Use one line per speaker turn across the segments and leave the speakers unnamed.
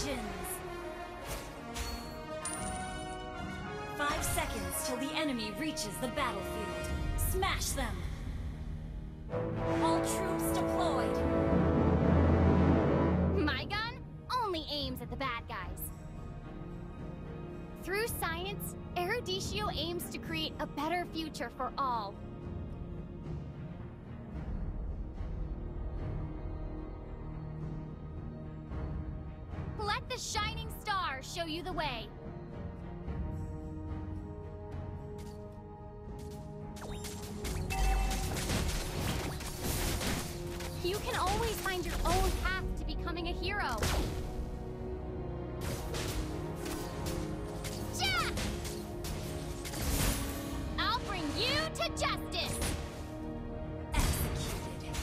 Legends! 5 seconds till the enemy reaches the battlefield. Smash them! All troops deployed!
My gun only aims at the bad guys. Through science, Eruditio aims to create a better future for all. Let the shining star show you the way. You can always find your own path to becoming a hero. Ja! I'll bring you to justice!
Executed.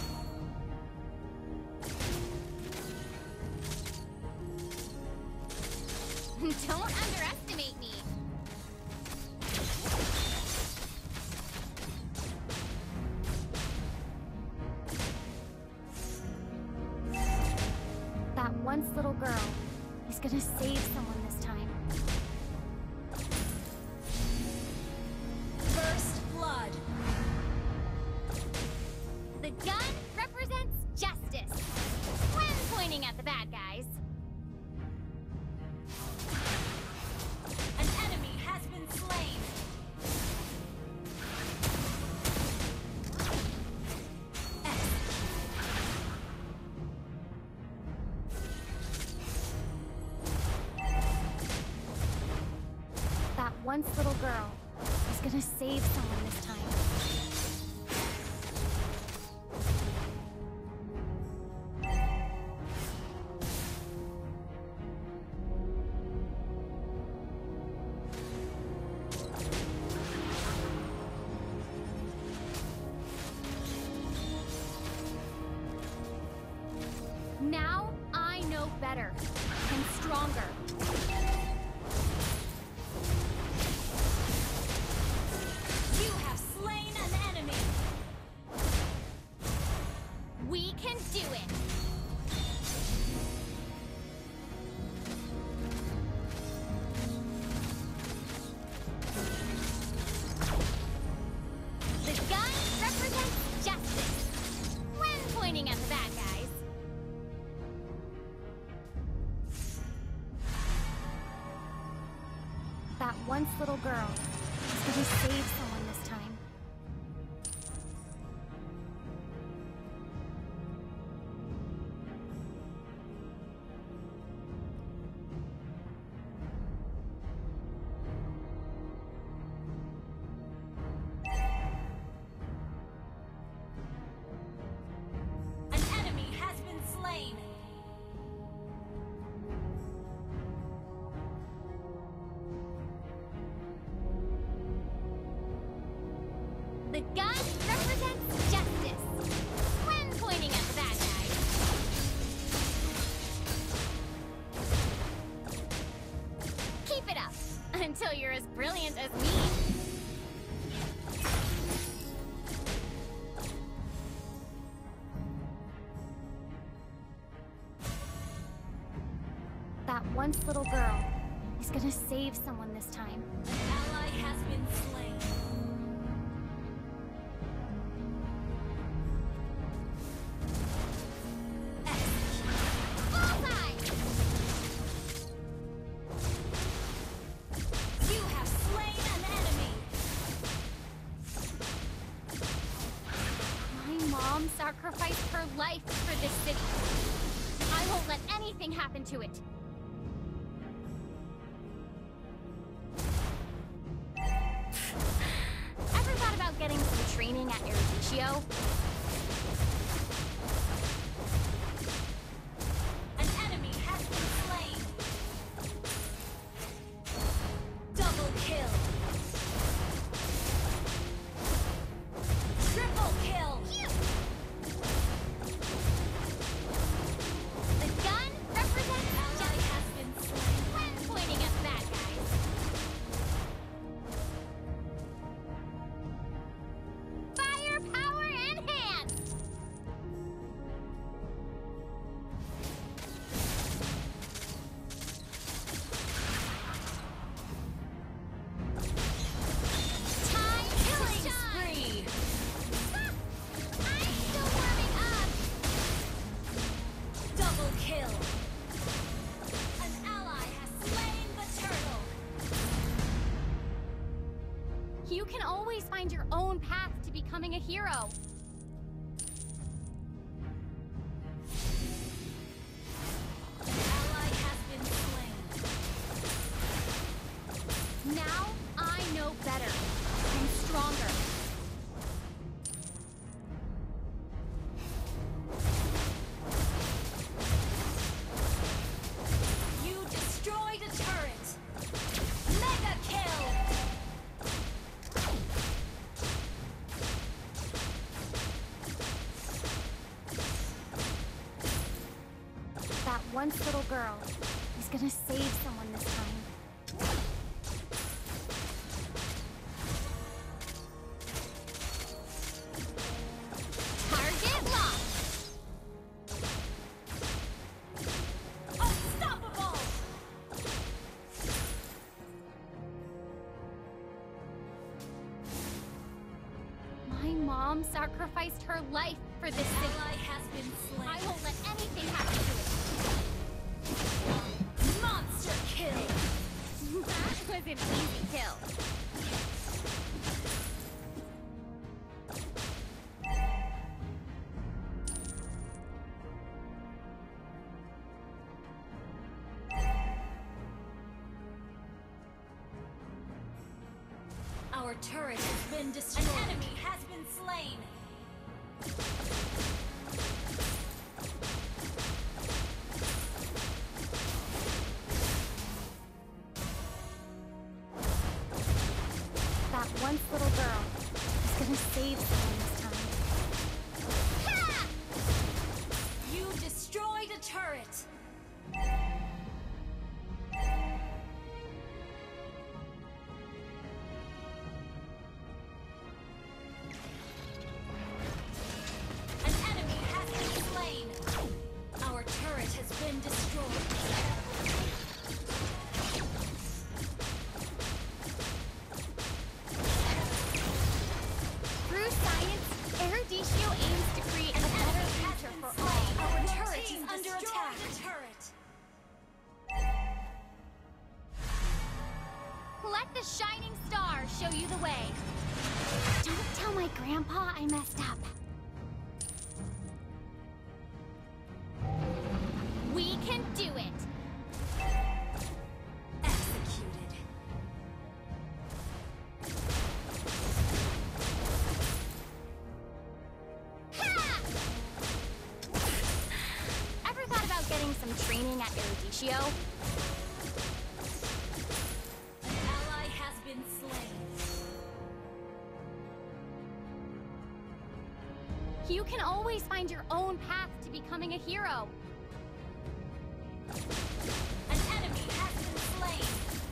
Don't underestimate me. That once little girl is gonna save someone this time.
First blood.
The gun represents justice when pointing at the bad guys.
An enemy has been slain.
That once little girl is gonna save someone this time. Now I know better and stronger.
You have slain an enemy.
We can do it! The gun represents justice when pointing at the bad guys. That once little girl is gonna save someone this time.
An enemy has been slain.
The gun represents justice when pointing at the bad guys. Keep it up until you're as brilliant as me. That once little girl is gonna save someone this time.
An ally has been slain.
Bullseye!
You have slain an enemy.
My mom sacrificed her life for this city. I won't let anything happen to it. Ever thought about getting some training at Eruditio?
An enemy has been slain. Double kill. Triple kill.
The gun represents
Ally
justice
has been slain.
when pointing at the bad guys. Firepower enhanced! You can always find your own path to becoming a hero.
Ally has been slain.
Now I know better. I'm stronger.
You destroyed a turret. Mega kill.
That once little girl is gonna save someone this time. Target locked!
Unstoppable.
My mom sacrificed her life for this city.
Ally has been slain.
I won't let anything happen to
Monster kill.
it. That was an easy kill.
Our turret has been destroyed. An enemy has been slain.
That once little girl is gonna save someone this time. Ha!
You destroyed a turret. An enemy has been slain. Our turret has been destroyed.
Through science, Eruditio aims to create a better future for all.
Our turret is under attack.
Let the shining star show you the way. Don't tell my grandpa I messed up. We can do it.
Executed.
Ha! Ever thought about getting some training at Eruditio?
An ally has been slain.
You can always find your own path to becoming a hero.
An enemy has been slain.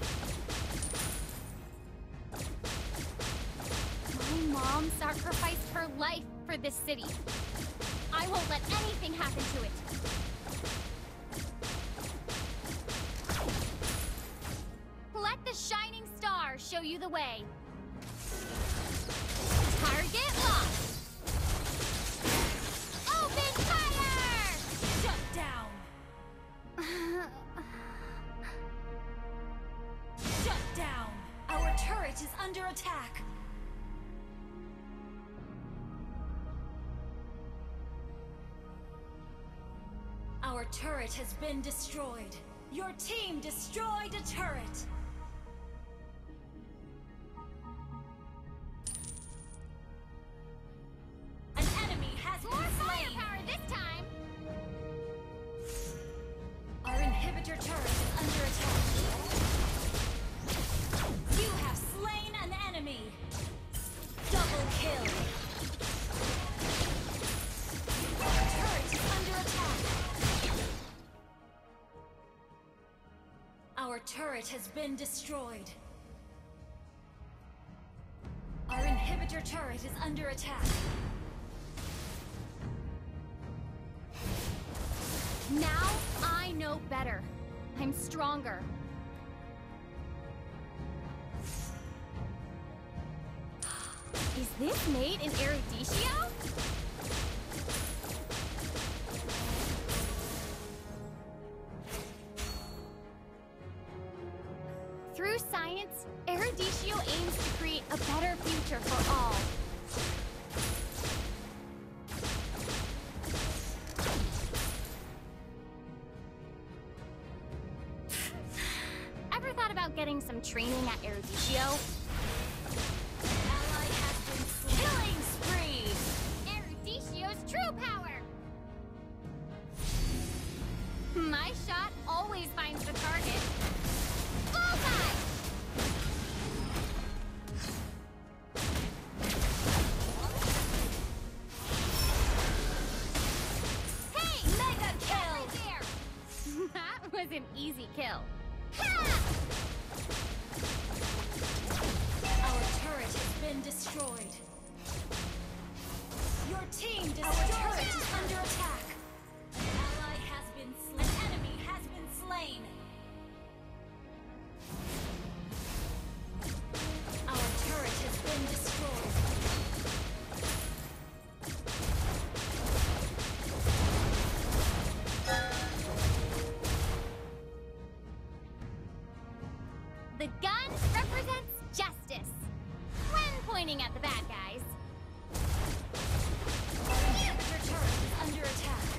My mom sacrificed her life for this city. I won't let anything happen to it. Let the shining star show you the way. Target locked! Open fire!
Shut down. Shut down. Our turret is under attack. Our turret has been destroyed. Your team destroyed a turret. An enemy has
More
been slain.
firepower this time!
Our inhibitor turret is under attack. You have slain an enemy. Double kill. Our turret is under attack. Our turret has been destroyed. Our inhibitor turret is under attack.
Now I know better. I'm stronger. Is this made in Eruditio? Through science, science, Eruditio aims to create a better future for all. Ever thought about getting some training at Eruditio?
Ally has been slain. Killing spree!
Eruditio's true power! My shot always finds the target. Bullseye! Hey!
Mega kill!
Right there! That was an easy kill.
Our turret has been destroyed. Your team destroyed. Our turret is under attack. An ally has been slain. An enemy has been slain. Our turret has been destroyed.
The gun represents justice when pointing at the bad guys.
Your turret is under attack.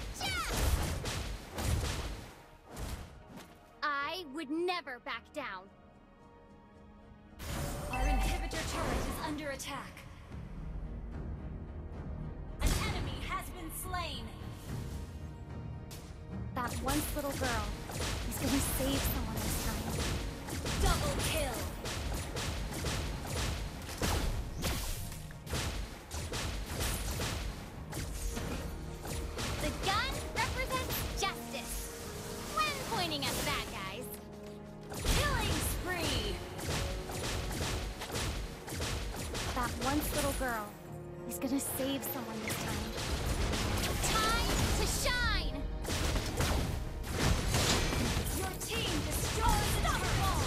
I would never back down.
Our inhibitor turret is under attack. An enemy has been slain.
That once little girl is gonna save someone this time.
Double kill.
The gun represents justice when pointing at the bad guys.
Killing spree.
That once little girl is gonna save someone this time. Time to shine!
Your team destroys the turret.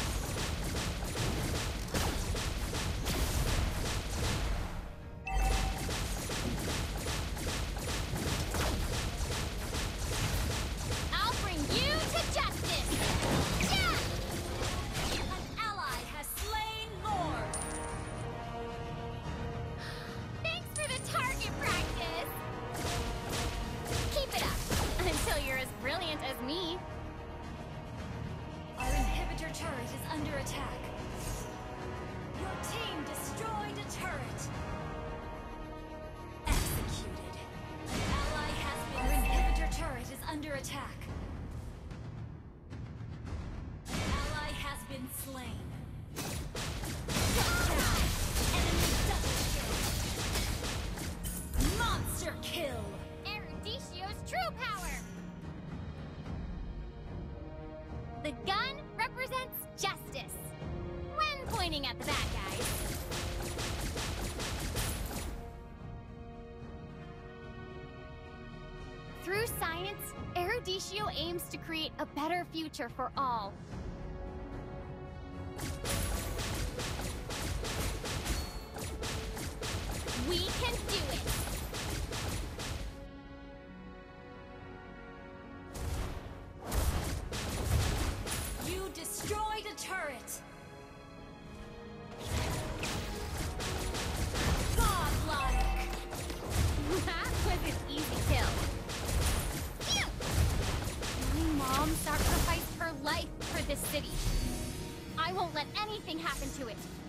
I'll bring you to justice! Yeah!
An ally has slain Lord.
Thanks for the target practice! Keep it up until you're as brilliant as me.
Our inhibitor turret is under attack. Your team destroyed a turret. Executed. An ally has been. Our inhibitor turret is under attack. An ally has been slain. Shut down. Enemy double kill. Monster kill.
Eruditio's true power! The gun represents justice when pointing at the bad guys. Through science, Eruditio aims to create a better future for all. We can do it!
You destroyed a turret. Godlike.
That was an easy kill. Phew! My mom sacrificed her life for this city. I won't let anything happen to it.